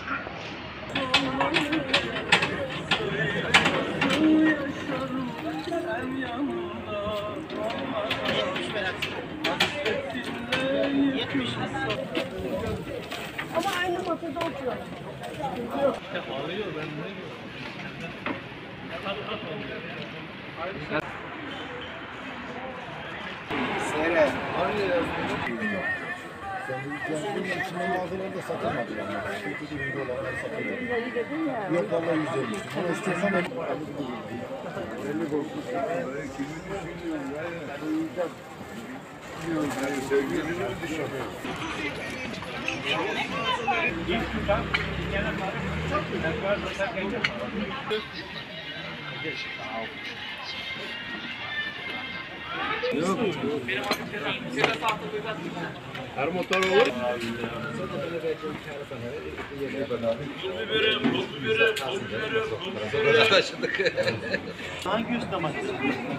Ama aynı masada oturuyor. İşte ağlıyor ben ne diyorum. Seyre. Sen içinden bazıları da satamadı yani. Kötü üründe olanları satamadı. Yok vallahi 150. Ama istiyorsan 50 korkmuş. Yok. Her motor olur. Hangi usta makinesi?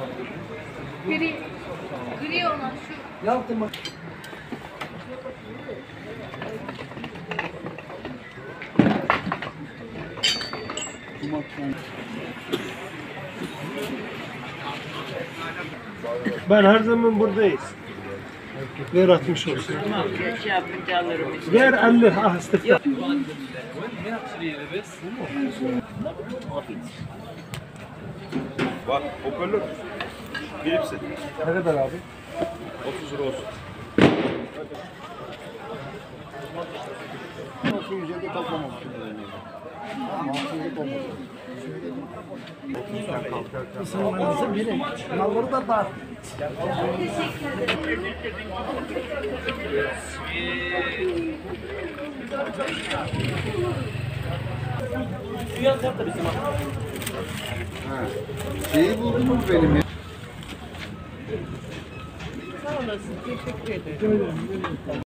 Gri olan şu. Yaptım bak. Ben her zaman buradayız. Ver 60 olsun. Şey yapınca alırım. Ver 50 istifta. Bak hoparlör. Philips'in. Ne kadar abi? 30 lira olsun. Nasıl yüzeyde toplamamış. Ama haksızlık olmadı. İnsanlarınızı bilin. Malları da dağıt. Şeyi buldunuz benim ya. Sağ olasın. Teşekkür ederim.